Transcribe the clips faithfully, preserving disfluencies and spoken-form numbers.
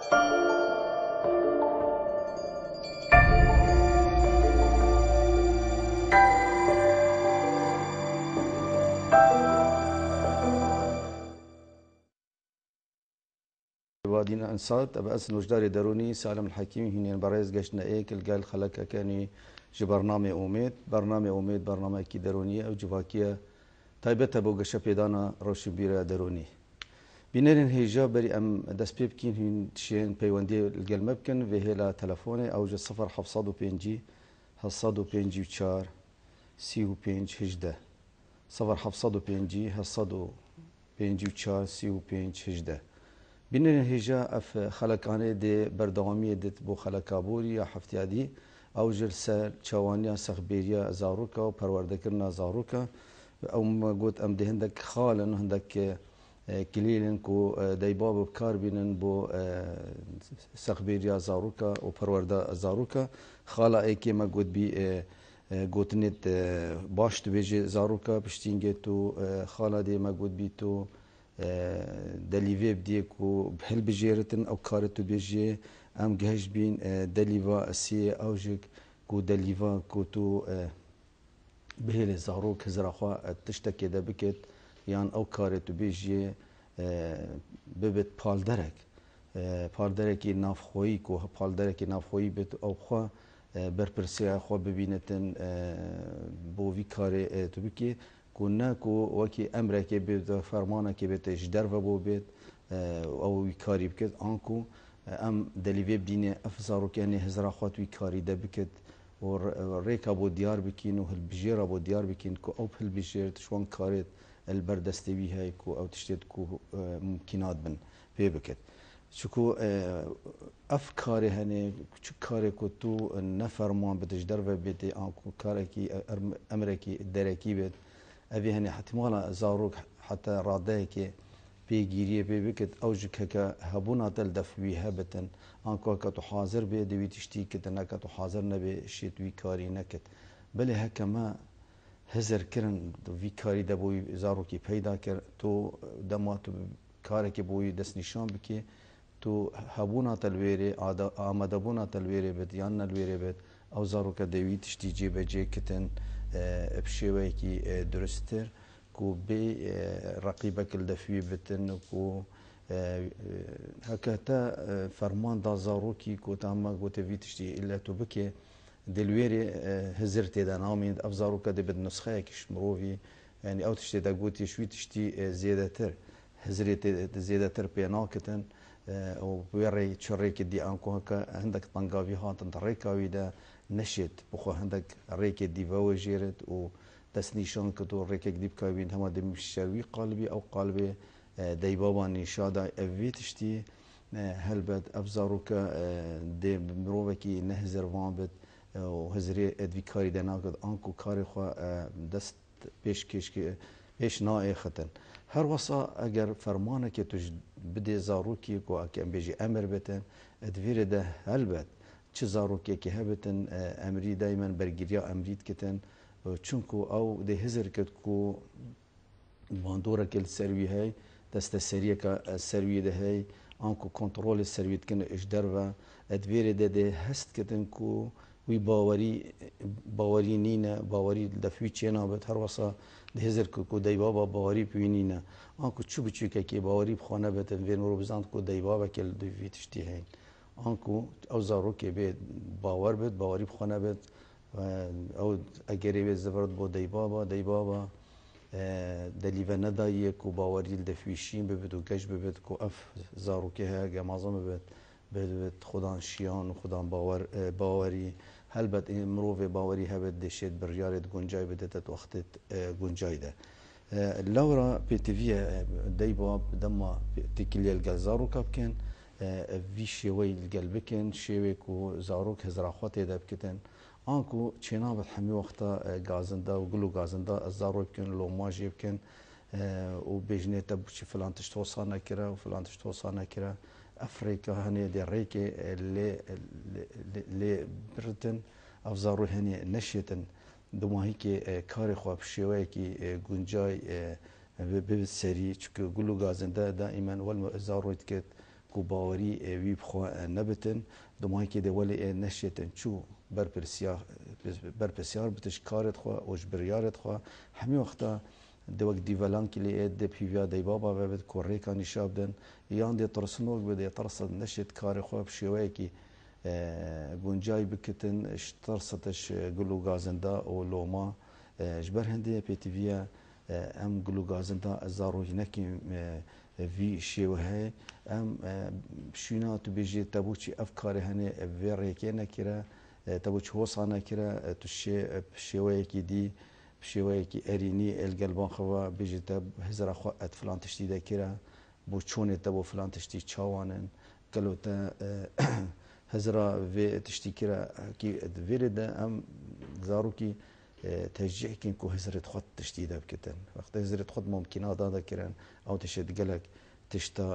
وادينا انصات بأس وجداري دروني سالم الحكيم هنا بريز قشنا ايك القال خلك كاني جي برنامج اوميد برنامج اوميد برنامج كي دروني او جواكيا تايبتا بو قشا بيدانا روشي بيرا دروني بينين هيجا بري ام داس بيبكين هين تشين بيوندي القال مبكن في هلا تلفوني او جا صفر حفصادو بينجي حفصادو بينجي وشار سيو بينج هجده صفر حفصادو بينجي حفصادو بينجي وشار سيو بينج هجده بینن هجا اف خلکانه دی بردوامی دت بو خلکابوری یا حفتیادی او جل سر چوانیا سخبیریا زاروکا و پروردکرنا زاروکا او ما قلت ام ده هندك خالن هندك كليلن كو دايباب بكار بينن بو سخبيريا زاروكا و پروردا زاروكا خالا اي كي ما قلت بي قلتنت باش تبيجي زاروكا بشتينجي تو خالا دي ما قلت بي تو دلیوی بدیک و بهل بجیرتن او کارتو بجی ام گهش بین دلیوا سی اوجک کو دلیوا کو تو بهل زاروک هزرخوا تشتکی ده بکت یان او کارتو بجی ببت پال درک پال درکی نافخویی کو پال درکی نافخویی بت او خوا برپرسیا خوا ببینتن بو وی کاری تو بکی كنا كو وكي امريكا بيت فرمانه كي بيت جدر وبو بيت او ويكاري بكت انكو ام دليفي بديني افزارو كاني هزرا خوات ويكاري ده بكت وريكا بو ديار بكين وهالبجيره بو ديار بكين كو او بهالبجير شلون كاريت البردستوي هاي كو او تشتت كو ممكنات بن بي بكت شكو افكاري هني شو كاري كو تو نفرمان بتجدر وبيت انكو كاركي امريكي دركي بيت أبي هني احتمالا زاروك حتى رادايك بيجيري بيبكت أوجك هكا هبونا تلدف بيها بتن أنكو كتو حاضر بي دوي تشتي كتنا كتو حاضر نبي شيتوي كاري نكت بل هكا ما هزر كرن في كاري دبوي زاروكي بيدا كر تو دماتو كارك بوي دس نشان بكي تو هبونا تلويري آمدبونا تلويري بت يانا الويري بت أو زاروك دوي تشتي جيبه جي كتن بشوي كي درستر كو بي رقيبك الدفوي بتن كو هكذا فرمان دا زاروكي كو تاما كو تفي تشتي الا تبكي دلويري هزرتي دا نامين افزاروكا دي بالنسخه كيش مروفي يعني او تشتي دا قوتي شوي تشتي زيادتر هزرتي زيادتر بيناكتن او بيري تشريك دي انكو هكا عندك طنقافي هاتن تريكاوي دا نشت بخو عندك ريك دي فوجيرت و تسنيشان كتو ريك دي بكاوين هما دي مشروي قلبي او قلبي دي بابا نشادا افي تشتي هلبت افزاروكا دي مروكي نهزر وانبت وهزري ادفي كاري دناكد انكو كاري خو دست بيش كيش بيش ناي ختن هر وصا اگر فرمانه که تو بده زاروکی کو اکم بيجي امر بتن ادویر ده هلبت چه زاروکی که هبتن امری دائما برگیریا امرید کتن چونکو او ده هزر کت کو باندورا کل سروی های دست سریه که سروی ده های آنکو کنترل سرویت کنه اجدر و ادویر ده ده هست کتن کو وی باوری باوری نینه باوری دفوی چینا بد هر وصا ده هزر کو دای بابا باوری پوینینه آنکو چوب چوکه که باوری بخانه بتن وین رو بزند کو دای بابا کل دوی تشتی هین آنکو او زاروکی به باور بد باوری بخانه بد او اگری به زبرد با دای بابا دای بابا دلیو ندایه کو باوری دفویشین ببد و گش ببد کو اف زاروکی ها گمازم ببد بد خدان شیان و خدان باور باوری هل بد مروف باوری هبد دشت بریارت گنجای بدت وقت گنجای ده لورا بي تي في دايبا دما تكلي الجزاروكا بكن في شوي القلبكن شوي كو زاروك هزراخوات يدا بكتن انكو تشينا بتحمي وقتا غازندا وقلو غازندا الزارو بكن لو ماجي بكن وبيجني تبوشي فلان تشتوصانا كرا وفلان تشتوصانا كرا افريقيا هني دي ريكي اللي اللي برتن افزارو هني نشيتن دوما هيك كاري خواب شوي كي گنجاي بسري چكو قلو غازندا دائما والزارو يتكت کو باوری وی بخوا نبتن دمای که دولی نشیتن چو بر پرسیار بر پرسیار بتش کارت خوا اوش بریارت خوا همی وقتا دو وقت دیولان کلی د پیویا دی بابا و بد کوری کانی شابدن یان دی ترسنوک بده ترسد نشید کار خوا بشوی کی گونجای بکتن اشترستش گلو گازنده او لوما جبر هندی پیتویا ام گلو گازنده زارو هنکی وی شیوه ام شینا تو بیجی تبوچی افکار هنه وی ریکی نکره تبوچ هوسا نکره تو شی شیوه کی دی شیوه کی ارینی الگلبان خوا بیجی تب هزار خوا ات فلان تشتی دکره بو چونه تبو فلان تشتی چاوانن گلو تا هزار وی تشتی کره کی ویرده ام زارو کی تشجيع كين كو هزرت خط تشتيدا بكتن وقت هزرت خط ممكنات هذا كرن او تشد قلك تشتا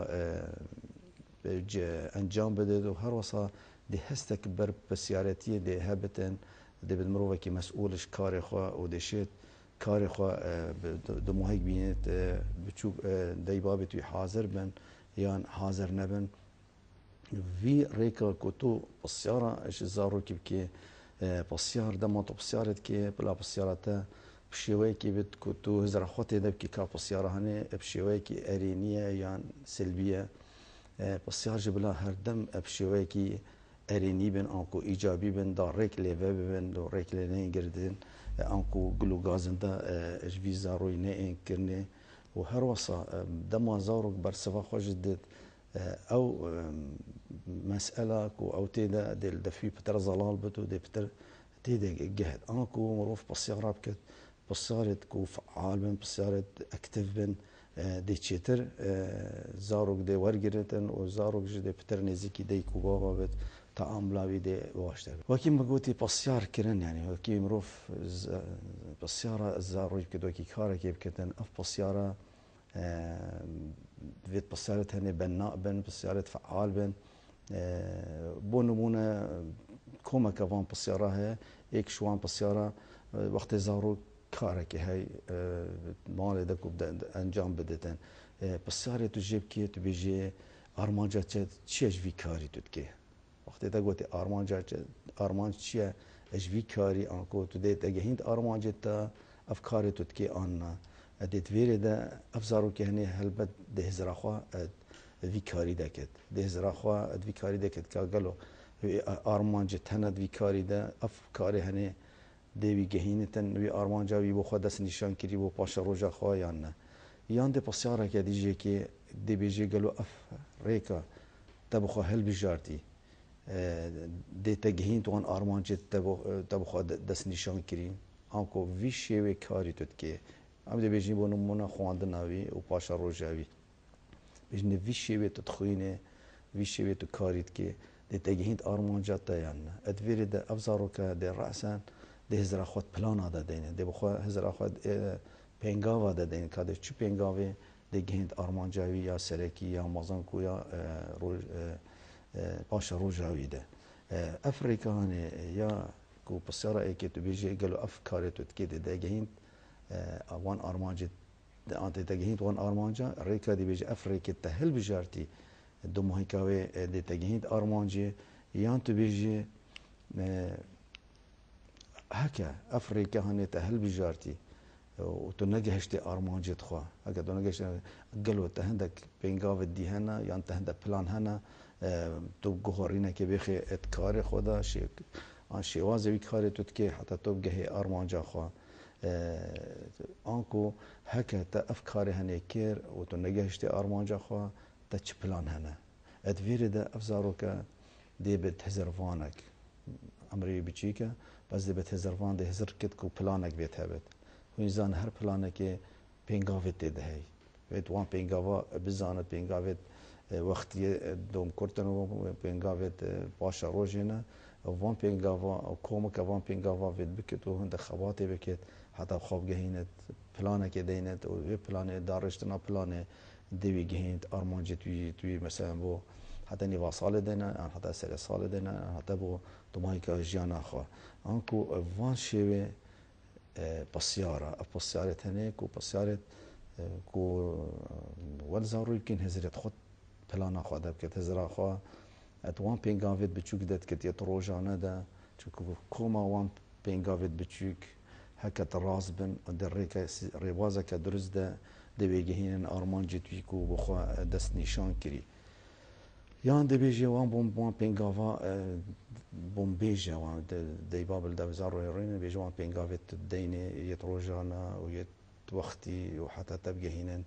انجام بده و هر وصا دي هستك بر بسيارتيه دي هبتن دي بالمروه كي مسؤولش كاري خوا و دشيت كاري خوا دموهيك بينت بتشوف دي بابتوي حاضر بن يان حاضر نبن في ريكا كوتو بالسياره ايش زارو كيف بسیار دم تو بسیارت که بلا بسیارته بشیوه کی بد کتو هزار خواته دب کی کا بسیاره هنه بشیوه کی ارینیه یا سلبیه بسیار جبلا هر دم بشیوه کی ارینی بن آنکو ایجابی بن دار ریک لیوه بن دار ریک لینه گردن آنکو گلو گازنده اجوی زاروی نه این کرنه و هر وصا دم زارو بر سوا خوجد او مسألة كو او تيدا ديل دفي بتر زلال بتو دي بتر تيدا جهد انا كو مروف بسيارة بكت بسيارة كو فعال بن بسيارة اكتف بن دي تشيتر زاروك دي ورقرتن و زاروك جدي بتر نزيكي دي كو بابا بت تعاملاوي دي واشتر وكي مقوتي بسيار كرن يعني وكي مروف بسيارة زاروك كدو كي كارا كي بكتن اف بسيارة فيت بسيارة هني بناء بن بسيارة فعال بن بو نمونه كوما كفان بسيارة هي ايك شوان بسيارة وقت زارو كارك هاي مال دكو انجام بدتن بسيارة تجيب كي تبيجي ارمانجا تشيش في كاري تدكي وقت دا قلت ارمانجا ارمانج تشي اش في كاري انكو تدي تجهيد ارمانجا تا افكاري تدكي ان اديت فيري دا افزارو كي هني هلبت دهزرا خوا وی کاری دکت دهزرا خوا وی کاری دکت که گلو آرمانج تند وی کاری ده اف کاری هنه دوی گهینتن وی آرمانجا وی بو خود دست نشان کری بو پاش روزا خوا یا نه یان ده پسیاره که دیجی که دی بیجی گلو اف ریکا تبو خوا هل بجارتی دی تگهین توان آرمانج تبو تبو خوا دست نشان کری آنکو وی شیوه کاری تود که ام دی بیجی بو نمونه خواندن وی و پاش روزا وی بجنه وی شیوه تدخوینه وی شیوه تو کاریت که ده تگهیند آرمانجات دایانه ادویری ده افزارو که ده رأسن ده هزار خود پلان آده دینه ده بخوا هزار خود پنگاو آده دینه که ده چی پنگاوی ده گهیند آرمانجاوی یا سرکی یا مازنکو یا روز باش روزاوی ده افریقا هنه یا کو بسیاره ای که تو بیجی گلو اف کاری تو تکیده ده گهیند وان آرمانجات آنتی تجهید وان آرمانجا ریکا دی بیج افریقا تهل بجارتی دو ماهیکاوی دی تجهید آرمانجی یان تو بیجی هکا افریقا هنی تهل بجارتی و تو نگهشتی آرمانجت خوا هکا تو نگهشتی گلو تهندک پینگاو دی هنا یان تهند پلان هنا تو گوهرینه که بخی اتکار خدا شی آن شیوازی وی کاری تو که حتی تو بگهی آرمانجا خوا آنکو هکه تا افکار هنه کر و تو نگهشتی آرمانجا خوا تا چه پلان هنه ادویری ده افزارو که دی بد هزروانک امری بچیکه بس دی بد هزروان دی هزر کت کو پلانک بیت هبت و اینزان هر پلانک پینگاویت دی دهی ویت وان پینگاوا بزاند پینگاویت وقتی دوم کرتن و پینگاویت باشا روژینه وان پینگاوا کومک وان پینگاوا وید بکت و هند خواتی بکت حتی خواب گهینت پلانه که دینت و یه پلانه دارشتنا پلانه دوی گهینت آرمانجی توی توی مثلا بو حتی نیوا سال دینه حتی سر سال دینه حتی بو دمایی که جیانا خوا آنکو وان شیوه بسیاره بسیارت هنه کو بسیارت کو ول ضروری کن هزرت خود پلانا خوا ده بکت هزرا خوا اتوان پینگاوید بچوک داد کت یه روزانه ده چونکه کوما وان پینگاوید بچوک هکت راز بن و در ریک ریوازه که درست ده دویگهین آرمان جدوی کو بخوا دست نشان کری یان دبیجی وان بوم بوم پینگاوا بوم بیجه وان دی بابل ده وزار رویرین بیجی وان پینگاوید دینه یه روزانه و یه وقتی و حتی تبگهین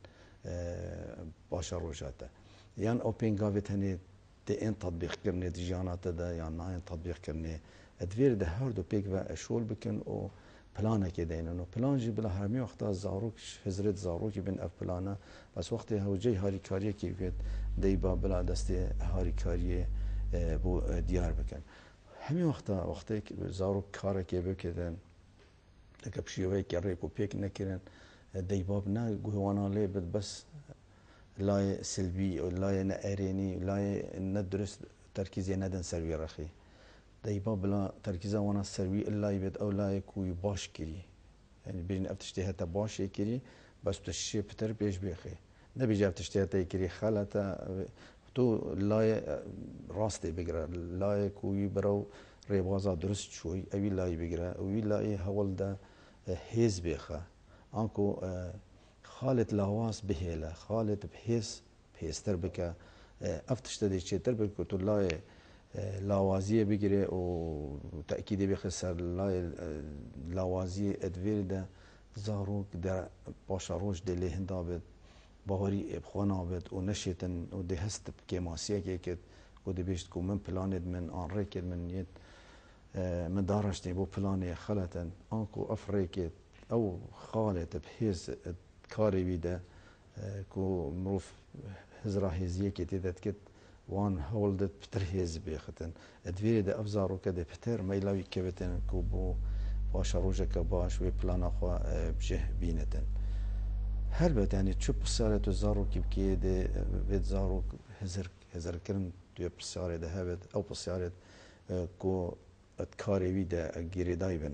باشا روجاته یان او پینگاوید هنی ده این تطبیق کرنه دی جانات ده یا نه این تطبیق کرنه ادویر ده هر دو پیک و اشول بکن و پلانه که دینن و پلان جی بلا همی وقتا زاروک هزرت زاروکی بین اف پلانه بس وقتی هوجی هاری کاریه که بید دی با بلا دست هاری کاریه بو دیار بکن همی وقتا وقتی زاروک کاره که بکدن اگه بشیوه که ریکو پیک نکرن دی باب نه گوهوانا لی بد بس لای سلبی و لای نئرینی لای ندرست ترکیزی ندن سروی رخی دی باب بلا ترکیزه وانا سروی اللای بد او لای کوی باش کری یعنی بین افتشتی هتا باش کری بس تشی پتر بیش بیخی نبیجی افتشتی هتا کری خالتا تو لای راستی بگره لای کوی برو ریوازا درست شوی اوی لای بگره اوی لای حول ده هیز بیخه آنکو خالت لاواز بهیله خالت بهیز بهیستر بکه افتشته دی چیتر بکه تو لای لاوازیه بگیره و تأکیدی بخسر لای لاوازی ادویر ده زاروک در باشا روش دلی هندا بید باوری ابخوانا بید و نشیتن و دی هست بکیماسیه که کد و دی بیشت که من پلاند من آن ریکد من ید من دارشتی بو پلانی خلطن آنکو اف ریکد او خالت بحیز کاری بیده که مروف هزرا هزیه که تیدد کد وان هولدت پتر هیز بیختن ادویری ده افزارو که ده پتر میلاوی که بتن که بو باشا روژه که باش وی پلانا خوا بجه بینتن هر بات یعنی چو پسیاره تو زارو که بکی ده وید زارو هزر هزر کرن توی پسیاره ده هبید او پسیاره که اتکاری وی ده گیری دایبن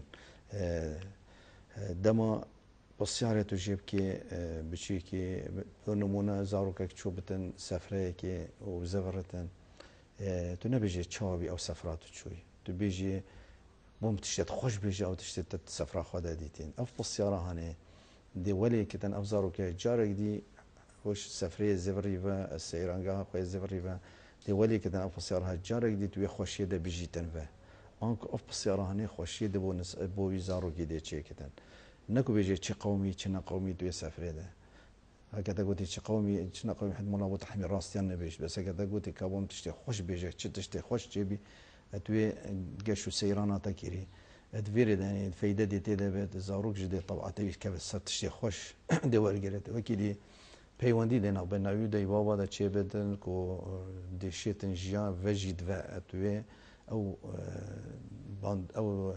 دما پسیاره تو جیب که بچی که نمونه زارو که چو بتن سفره که و زورتن تو نبیجی چاوی او سفراتو چوی تو بیجی بوم تشتت خوش بیجی او تشتت سفره خواده دیتین اف پسیاره هانه دی ولی که تن افزارو که جارک دی خوش سفره زوری و سیرانگاه خوی زوری و دی ولی که تن اف پسیاره ها جارک دی توی خوشی ده بیجی تن و آنکو اف پسیاره هانه خوشی ده بو نس بوی زارو کی دی چه کتن نکو بیجی چه قومی چه نقومی توی سفره ده هكذا قلتي شي قومي شنا قومي حد ملابط حمي راستيان نبيش بس هكذا قلتي كابوم تشتي خوش بيجي تشتي خوش جيبي اتوي قشو سيرانا تكيري ادفيري يعني فايده دي تيدا بيت زاروك جدي طبعا تبي كيف صار تشتي خوش دي ورقرت وكيدي بيوندي دينا بناوي دي بابا دا تشي بدن كو دي شيتن جيا فيجي دفا اتوي او باند او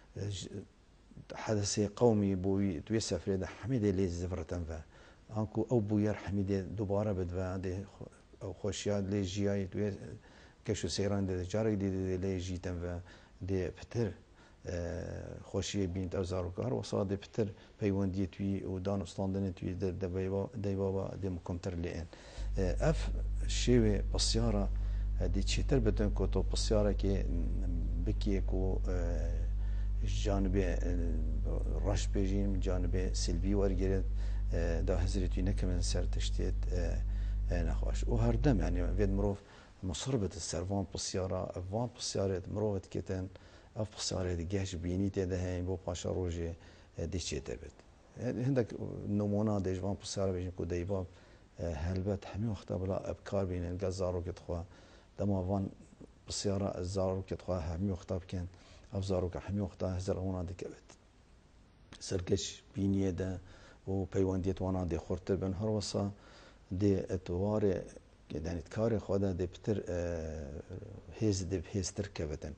حدث قومي بوي توي سفري ده حميد اللي زفرتن فا آنکو او بویر حمیده دوباره بدو ده او خوشیاد لی جیای دوی کشو سیران ده جارک دیده لی جیتن و ده پتر خوشی بینت او زاروکار و صاد ده پتر پیوندی توی و دان استاندن توی ده ده بابا ده مکمتر لین اف شیوه پسیاره دی چیتر بدن که تو پسیاره که بکیه که جانب رش بجیم جانب سلبی ورگرد دا هزريتي نكمن سر تشتيت نخواش و هر دم يعني فيد مروف مصربة السرفان بسيارة افان بسيارة مروفت كتن اف بسيارة جاش بيني تده هين بو باشا روجي ديشي تبت هندك نمونا ديش فان بسيارة بيجن كو ديباب هلبت حمي وقتا بلا ابكار بين الجزارو كتخوا دما فان بسيارة الزارو كتخوا حمي وقتا بكن اف زارو كحمي وقتا هزر هونا دكبت سركش بيني ده و پیوندیت وانا دی خورتر بن هر وسا دی اتوار يعني تكاري خدا دی بتر هيز دی هيستر كبتن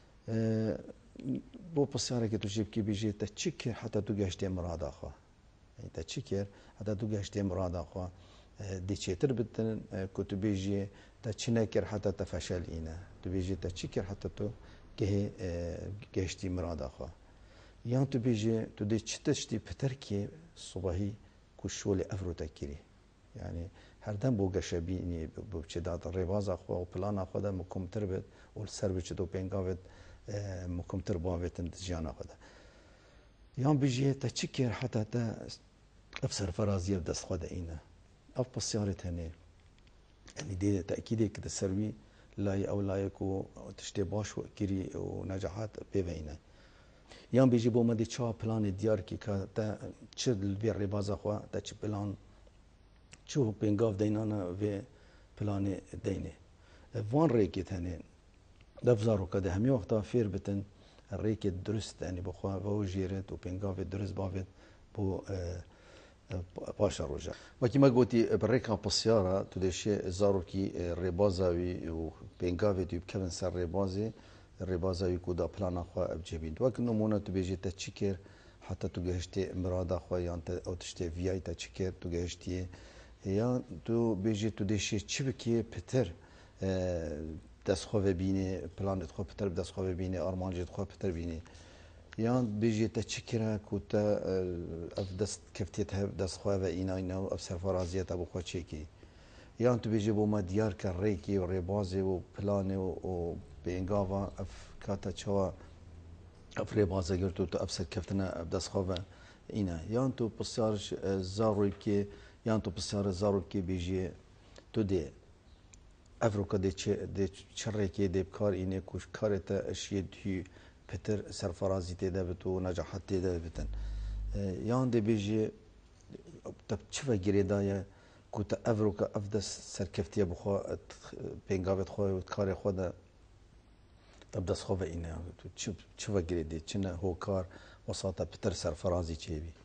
بو بسيارة كي تجيب كي بيجي تشكر حتى تجاشتي مراد اخوا يعني تشكر حتى تجاشتي مراد اخوا دي تشتر بتن كتو بيجي تشنكر حتى تفشل اينا تو بيجي تشكر حتى تو كه جاشتي مراد اخوا یان تو بیجی تو دی چتشتی پتر کی صبحی کشول افرو تکری یعنی هر دم بو گشبینی بو چداد ریواز خو و پلان خو ده مکمتر بد و سر بچ دو پنگاوت مکمتر باوتن جیانا خو ده یان بجیه تا چیکر حتی تا افسر فرازیه دست خو ده اینه اف بسیارت هنه يعني دي تأكيد كده سروي لاي أو لايك وتشتي باش وكري ونجاحات بيبينه يان بيجي بو مدي تشا بلان ديار كي كا تشد البير ربازا خوا تا تش بلان تشو بينغاف دينانا في بلان دينه فان ريكيت هني دفزارو كده همي وقتا فير بتن الريكيت درست يعني بخوا فو جيرت وبينغاف درست بافت بو اه باشا روجا وكي ما قلتي بريكا بسيارة تدشي زاروكي ريبازاوي و بينغافي دي بكفن سر ريبازي ريبازاوي كودا بلانا خوا بجيبين وكن نمونا تبيجي تشيكر حتى تجهشتي مرادا خوا يان او تشتي فياي تشيكر تجهشتي يان تو بيجي تدشي تشبكي بتر دست خوا بيني بلان خوا بتر دست خوا بيني ارمانجي خوا بتر بيني یان بیجی تا چکره کوتا اف دست کفتیت هف دست خواه و اینا اینا و اف سرفرازیت ابو خواه چکی یان تو بیجی بو ما دیار که ریکی و ریبازی و پلانه و بینگاوا اف کاتا چوا اف ریبازه گرتو تو اف سر کفتنه اف دست خواه و اینا یان تو پسیارش زاروی که یان تو پسیار زارو که بیجی تو دی افروکا دی چه ریکی دی بکار اینه کش کارتا اشیه دیو پتر سرفرازی تیده بتو و نجاحت تیده بتن یان دی بیجی تب چه گیری دایه کوتا افرو که افدس سرکفتیه بخوا پینگاوت خواه و کار خود تب دست خواه اینه تو چه گیری دی چنه هو کار وساطه پتر سرفرازی چه بی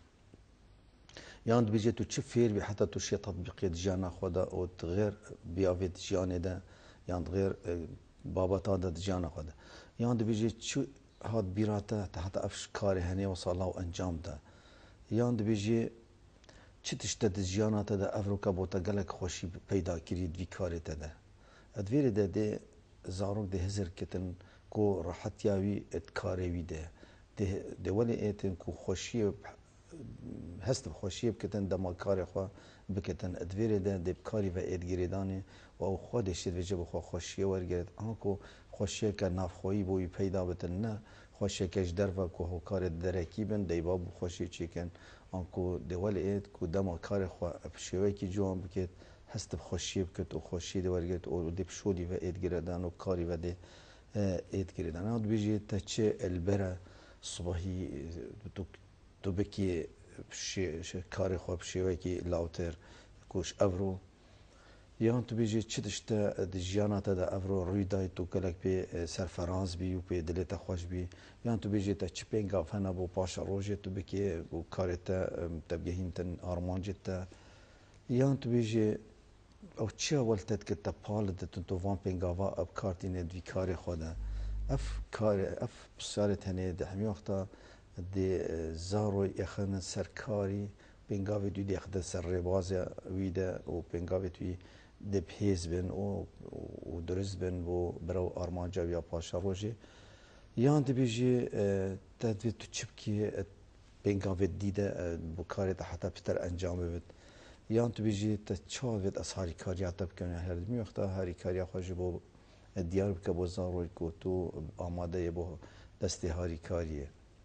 یان دی بیجی تو چه فیر بی حتی تو شی تطبیقیت جانا خوده و تغیر بیاوید جانه ده یان تغیر بابتا ده جانا خوده یان دی بیجی چه هاد بیراته تحت افش کاری هنی و صلاح و انجام ده یان دی بیجی چی تشته ده جیانات ده افروکا بوتا گلک خوشی پیدا کرید وی کاری ده ادویری ده ده زاروک ده هزر کتن کو راحت یاوی ات کاری وی ده ده ولی ایتن کو خوشی هست خوشی بکتن ده ما کاری خواه بکتن ادویری ده ده کاری و ایدگیری دانه و او خودش دید ویجه بخواه خوشی ورگرد آنکو خوشی که نافخویی بوی پیدا بتن نه خوشی کهش در و که کار درکی بن دیبا بو خوشی چی کن آنکو دوال اید که دما کار خواه بشیوه کی جوان بکت هست خوشی بکت و خوشی ده ورگرد و دی بشودی و اید گردن و کاری و دی اید گردن آد بیجی تا چه البره صبحی تو تو بکی کار خواه بشیوه کی لاوتر کوش افرو یان تو بیجی چی دشته دیجیانات ده افرو روی دای تو کلک به سرفراز بی و به دلت خوش بی یان تو بیجی تا چی پینگا فنا بو پاشا روزی تو بکی بو کارتا تبگهیم تن آرمانجی تا یان تو بیجی او چی اولتت که تا پال دتن تو وان پینگا و اب کارتینه دوی کار خوده اف کار اف بسیارت هنه ده همی وقتا ده زارو یخن سرکاری پینگاوی دوی دیخده سر ربازه ویده و پینگاوی دوی ده بهیز بن و و درست بن و برو آرمانجا یا پاشا روزی یان دی بیجی تدوی تو چپکی پینگاوی دیده بو کاری ده حتی پتر انجام بید یان تو بیجی تا چاوید از هاری کاریاتا بکنه هر دمی وقتا هاری کاریا خوشی بو دیار بکه بو زاروی که تو آماده بو دستی هاری کاریه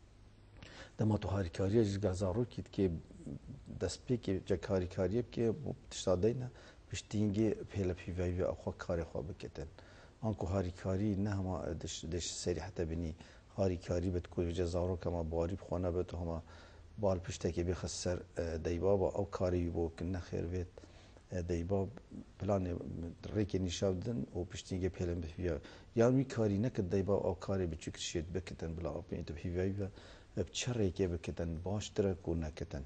دما تو هاری کاریه جگه زارو کید که دست پی که جگ هاری کاریه که تشتاده نه پشتینگی پیل پیوی و اخوا کاری خواه بکتن آنکو هاری کاری نه هما دش, دش سری حتی بینی هاری کاری بد کوی جه زارو که ما باری بخونه بد و هما بال پشته که بخسر دیبا با او کاری بو که نخیر بید دیبا پلان ریکی نشاودن و پشتینگی پیلن بفیوی یعنی کاری نکد دیبا او کاری بچوک شید بکتن بلا او پینت بفیوی و بچه ریکی بکتن باش درک و نکتن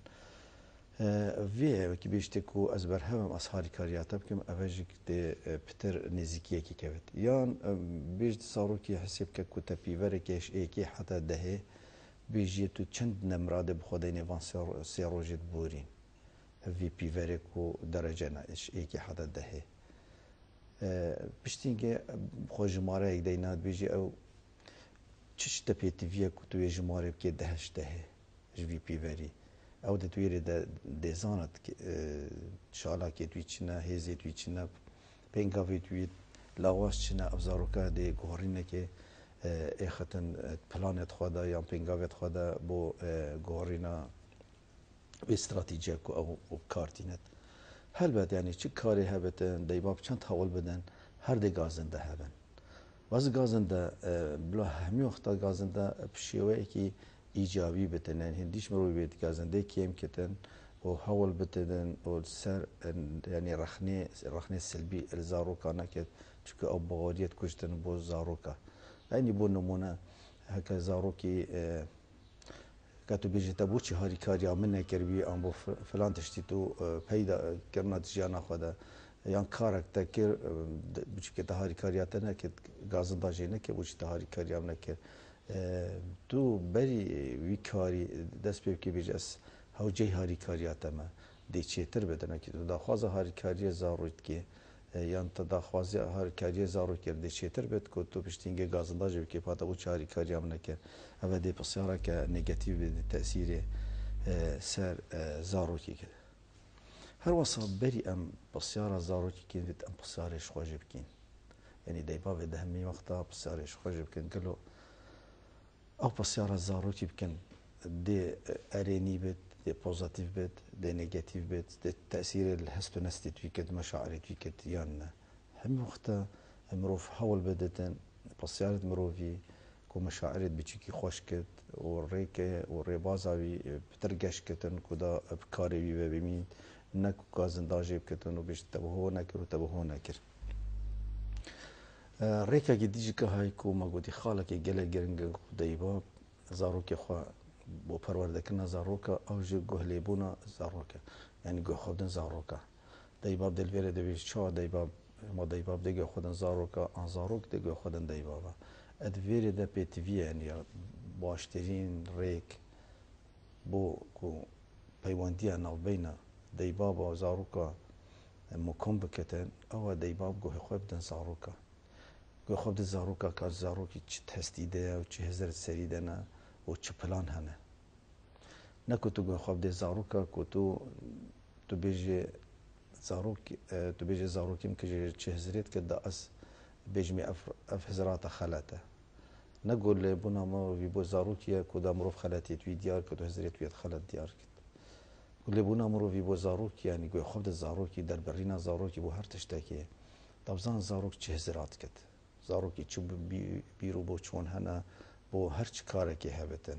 وی وکی بیشتر کو از برهم از هاری کاریاتا بکم اوجی که پتر نزیکیه کی کود یان بیشتر سارو کی حساب که کو تپیوره کش ایکی حتی دهه بیشتر تو چند نمراد بخوده نیوان سیروجت بورین وی پیوره کو درجه نش ایکی حتی دهه بیشتر که خوش جماره یک دینات بیشتر او چش تپیتی وی کو توی جماره که دهش دهه جوی پیوری او دتویر د دزانت شالا که توی چنه هزی توی چنه پنگاوی توی لاواش چنه افزاروکا دی گوهرینه که اختن پلانت خدا یا پنگاوت خدا بو گوهرینا به استراتژی او کارتینت هل بعد یعنی چه کاری هبتن دیباب چند حول بدن هر دی گازنده هبن واز گازنده بلا همی وقتا گازنده بشیوه کی ایجابی بتن هندیش مرو بید گازنده کیم کتن و حول بتن و سر یعنی رخنه رخنه سلبی الزاروکا نکت چون او بغاریت کشتن بو زاروکا یعنی بو نمونه هک زاروکی کاتو بیجی تبو چی هاری کاریا من نکربی ام بو فلان تشتی تو پیدا کرنا تجانا خدا یان کارک تکر بچی که تهاری کاریات نکت گازن داجی نکه بچی تهاری کاریام نکر تو بری وی کاری دست بیب که بیجی از هاو جی هاری کاریات ما دی چیتر بدنه که تو داخواز هاری کاری زاروید که یان تا داخوازی هاری کاری زاروید که دی چیتر بد که تو پشتینگه گازن داجی که پاتا بچی هاری کاریام نکر اوه دی بسیاره که نگاتیو بده تأثیر سر زاروکی که هر وصل بری ام بسیاره زاروکی که ام بسیارش خواجه بکین یعنی دیبا به دهمی وقتا بسیارش خواجه بکن کلو او بسیاره زاروکی بکن دی ارینی بد دی پوزیتیو بد دی نگاتیو بد دی تأثیر الهست و نستی توی کد مشاعری توی کد یان همی وقتا مروف حول بدتن بسیارت مروفی کو مشاعرت بچیکی خوش کد و ریکه و ریبازاوی بترگش کتن کدا بکاری بی ببینید نکو گازنداجی بکتن و بیشت تبهو نکر و تبهو نکر ریکه که دیجی که های کو مگودی خاله که گله گرنگ دیبا زاروک خوا بو پرورده کنه زاروکا او جه گهلی بونا زاروکا یعنی گه خودن زاروکا دیباب دلویره دویش چا دیباب ما دیباب دیگه خودن زاروکا آن زاروک دیگه خودن دیبابا ادویره ده پیتویه یعنی باشترین ریک بو کو پیوندیه ناو بینه دیباب و زاروکا مکم بکتن او دیباب گوه خواه بدن زاروکا گوه خواه بدن زاروکا که زاروکی چه تستیده و چه هزار سریده نه و چه پلان هنه نکو تو گوه خواه بدن زاروکا که تو تو بیجه زاروک تو بیجه زاروکیم که چه هزاریت که دا از بیجمی اف, اف هزارات خلاته نقول بنا ما في بوزاروكيا كودا مروف خلاتي توي ديار كدو هزريت توي خلات ديار كد قول بنا مرو في بوزاروك يعني قول خبد الزاروكي در برينا زاروكي بو هر تشتكي طبزان زاروك چه هزرات كد زاروكي چو بي بيرو بو چون هنا بو هر چ كاركي هبتن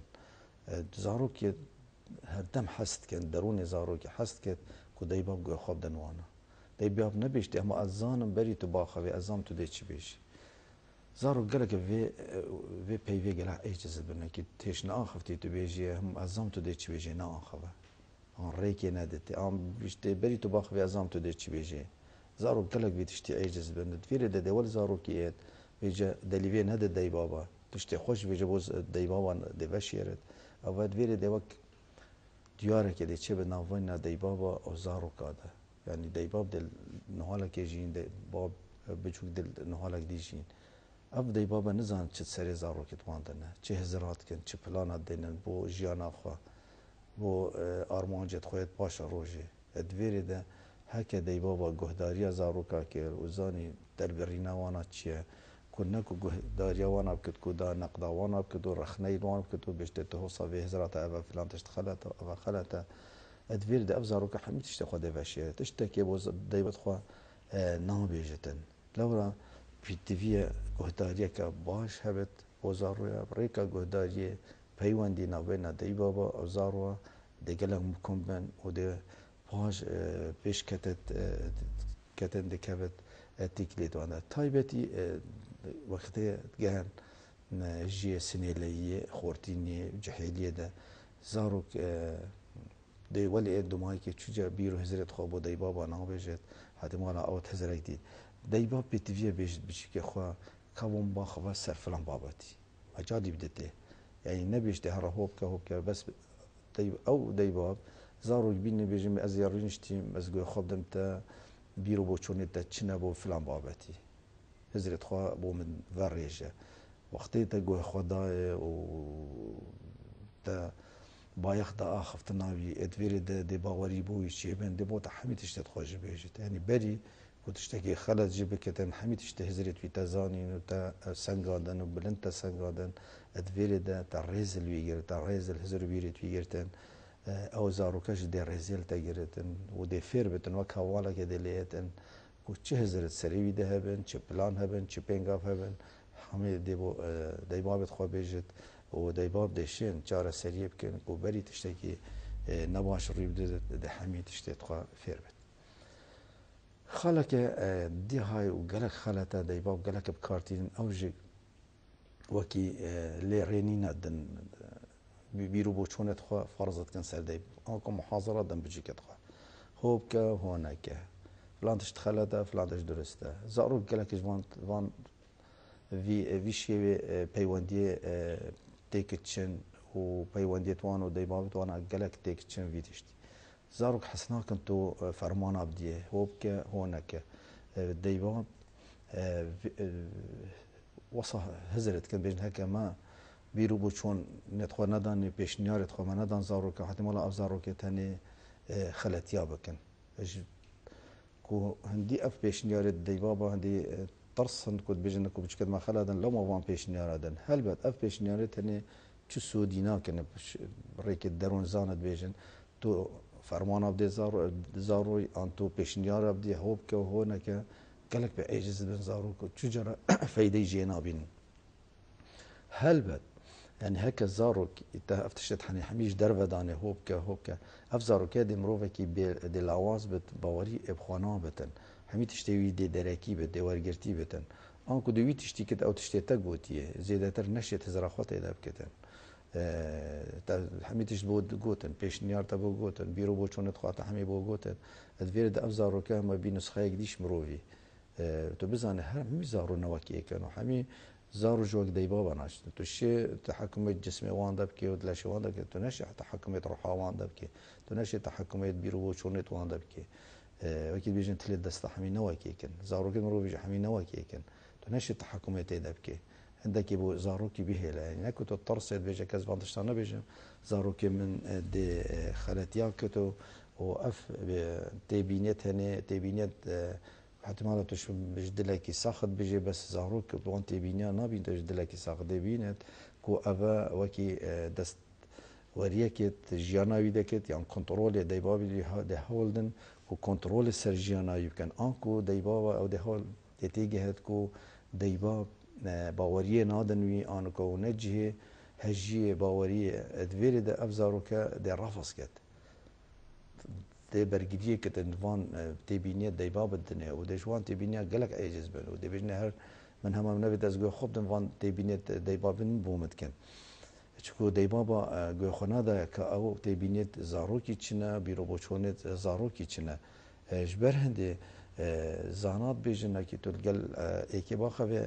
زاروكي هر دم حست كن درون زاروكي حست كد كودا يباب قول خبد نوانا ديباب نبيشتي اما ازانم بري تو باخوي ازام تو دي چي بيشي زارو گلک وی وی پیوی گله ایجاز برنه که تیش نه آخفتی تو بیجی هم ازام تو دی چی بیجی نه آخفه آن ریکی ندیتی آن بیشتر بری تو باخوی ازام تو دی چی بیجی زارو گلک وی تشتی ایجاز برنه دویره ده دول زارو کیت بیجی دلیوی نده دی بابا تشتی خوش بیجی بوز دی بابا دی وشیرد اول دویره ده وک دیاره که دی چه به ناوین نه دی بابا او زارو کاده یعنی دی باب دل نهالک جین دی باب بچوک دل نهالک دی جین اف دی بابا نزان چه سری زاروکت واندنه چه هزارات کن چه پلانات دینن بو جیانا خوا بو آرمانجت خویت پاشا روژه ادویری ده هکه دی بابا گهداری زاروکا کر وزانی در برینا وانا چیه کنه که گهداری وانا بکد کدا نقدا وانا بکد و رخنه وانا بکد و بشته تو صافی هزارات اول فلان تشت خلطه اول خلطه ادویر ده اف زاروکا حمی تشت خوا ده وشیه تشته که بو دی بد خوا نام بیجتن لورا پیتوی گهداری که باش هبت وزارویا ریکا گهداری پیوندی نبین دی بابا وزاروا دیگلم مکم بن و دی باش پیش کتت کتن دکبت تیکلیت وانه تایبتی وقتی گهن جی سنیلیه خورتینی جهیلیه ده زاروک دی ولی دومایی که چجا بیرو هزارت خواب و دی بابا نابجد حتی مالا اوت هزارت دید دی باب پیتویه بیشت بچی که خواه کاوم با خواه سر فلان بابتی اجادی بدته یعنی نبیشت هر هوب که هوب که بس دی او دی باب زارو بینی بیجیم از یارینشتیم از گوی خواب دم تا بیرو بو چونه تا چنه بو فلان بابتی هزارت خواه بو من ورریجه وقتی تا گوی خواه دای و تا بايخ دا آخفت ناوي ادوير دا دي باوري بوي شيبن دي بوتا حمي تشتت خوش بيجت يعني بري وتشتكي خلت جيبكتن حمي تشتهزرت في تزاني وتا سنغادن وبلنتا سنغادن ادوير دا تا ريزل ويجر تا ريزل هزر بيرت ويجرتن او زاروكاش دي ريزل تاجرتن ودي فير بتن وكا والا كده ليتن و چه هزرت سريوي ده هبن چه بلان هبن چه بينغاف هبن حمي دي بو دي بابت خوا بيجت و دي باب دشين چارة سريه بكن و بري تشتكي نباش ريب ده حمي تشتت خوا فير بت خلك دي هاي و قلق خلتا دي باب قلق بكارتين اوجي وكي لي رينينا دن بيرو بو چونت خوا فرضت كن سر دي انكم محاضرات دن بجيكت خوا خوبك هونك فلان تشتخلتا فلان تش درسته زارو قلق جوان وان في في شيء بيوندي تيكتشن و بيونديت وان و ديبابت وانا قلق تيكتشن في تشتي زاروك حسنا كنتو فرمان ابديه هوبك هونك ديباب وصح هزرت كان بين هكا ما بيرو بوشون ندخل ندان بيشنيار ندخل ما ندان زاروك حتى مالا اف زاروك تاني خلت يابكن كو هندي اف بيشنيار ديبابا هندي طرسن كنت بيجن كو بشكل ما خلادن لو ما وان بيشنيار دن هل بد اف بيشنيار تاني چو سودينا كن ريك درون زاند بيجن تو فرمان ابدي زارو زارو انتو بيشنيار ابدي هوبك وهونك قالك بعجز بن زارو چو جرى فايده جينابين هل بد يعني هكا زاروك انت افتشت حني حميش درفه داني هوبك هوبك اف زاروك دي مروفكي دي لاواز بت باوري ابخوانا بتن حمي تشتوي دي دركي بت دي ورغرتي بتن انكو دوي تشتي كت او تشتي تغوتيه زيادتر نشيت زراخوت ايدا بكتن أه حمي تشت بود غوتن بيشنيار تبو غوتن بيرو بو چون تخوات حمي بو غوتن ادفير د اف زاروك ما بين نسخه قديش مروفي أه تو بزانه هر مي زارو نواكي كانوا حمي زارو جوك دي بابا ناشت تو شي تحكمية جسمي وان دبكي ودلاشي وان دبكي تو نشي تحكمية روحا وان دبكي تو نشي تحكمية بيرو وشونيت وان دبكي أه وكيد بيجن تلت دستا حمي نواكي كن زارو كن مرو بيجي حمي نواكي كن تو نشي تحكمية دبكي عندك يبو زاروكي بيهلا يعني نكو تو ترصد بيجي كز فانتشتانا بيجي زاروكي من دي خلاتيا كتو واف تيبينيت هني تيبينيت حتى ما تش بجدلكي ساخت بيجي بس زاروك بوان تيبينيا نابين تجدلكي ساخت ديبينت كو افا وكي دست وريكت جياناوي دكت يعني كنترول ديبابي دي هولدن كو كنترول سر جياناوي كان انكو ديبابا او دي هول تيجي كو ديباب باوريه نادنوي انكو نجه هجيه باوريه ادفير ده افزاروك دي رافس كت دي برگیری که تنوان تبینیت دیباب الدنیا و دشوان تبینیت گلک عجز بن و دبیجن هر من هم نبید از گو خوب تنوان تبینیت دیبابن بومد کن چکو دیبابا گو خنادا که او تبینیت زاروکی چنه بیرو بچونت زاروکی چنه جبر هندی زانات بیجن که تو گل ایکی باخوی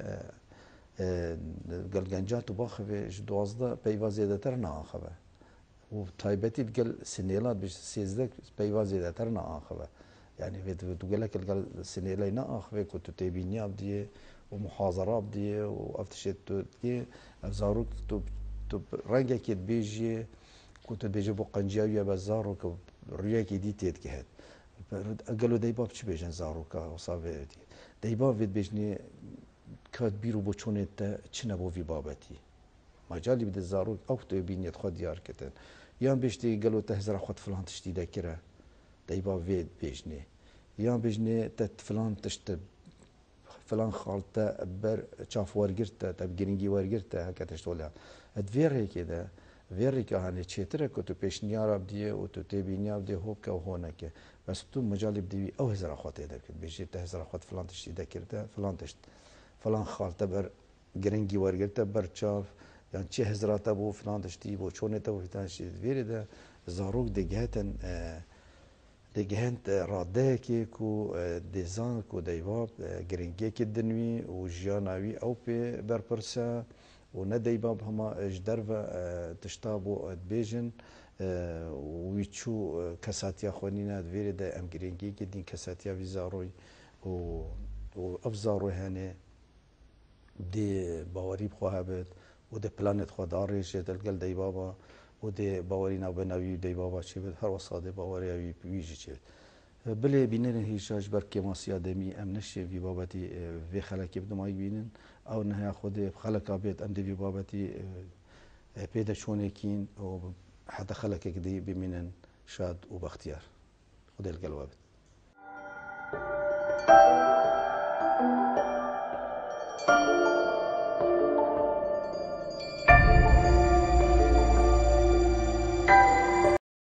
گل گنجات باخوی جدوازده پیوازیده تر نه آخوی و تایبتی بقل سنيلات بش سيزدك بيوازي ده ترنا آخره يعني في تقول لك القل سنيلين آخره كنت تبيني أبدي ومحاضرة أبدي وأفتشت تدي أفزاروك تب تب رنجة كده بيجي كنت بيجي بقنجاوية بزاروك رياك دي تيتكهت قالوا دايباب شو بيجن زاروك وصافي دايباب في بيجني كات بيرو بوشونت تشنبو في بابتي مجالي بده زاروك أو تبيني تخد ديار كتن يان بيشتي قالوا تهزر خد فلان تشتي ذاكرة دايبا فيد بيجني يان بيجني تت فلان تشت فلان خالته بر شاف ورقرته تبجرينجي ورقرته هكا تشتولها ادفيري كده فيري كهاني تشترك كتو بيشنيار بدي وتو تبينيار بدي هوكا وهونك بس تو مجالي بدي او هزر خد هذاك بيجي تهزر خد فلان تشتي ذاكرته فلان تشت فلان خالته بر جرينجي ورقرته بر شاف يعني چه هزراته بو فلان تشتي بو چونته بو فلان شي فيري ده زاروك دجهتن دجهنت راده كي كو ديزان كو ديباب جرينجي كي دنوي وجياناوي او بي بربرسا ونديباب هما جدرفا تشتابو بيجن ويچو كساتيا خونينا فيري ده ام جرينجي كي دين كساتيا في زاروي و افزارو هاني دي باوري بخوابت و ده پلانت خود آریش تلقل دی بابا و ده باوری نو بنوی دی بابا چه بد هر وساده باوری وی ویجی چه بله بینن هیچاش بر کماسی آدمی امنش وی بابتی وی خلکی بدمای بینن او نه خود خلق بیت ام دی وی بابتی پیدا شونه کین و حتی خلک کدی بمینن شاد و بختیار خود القلوابت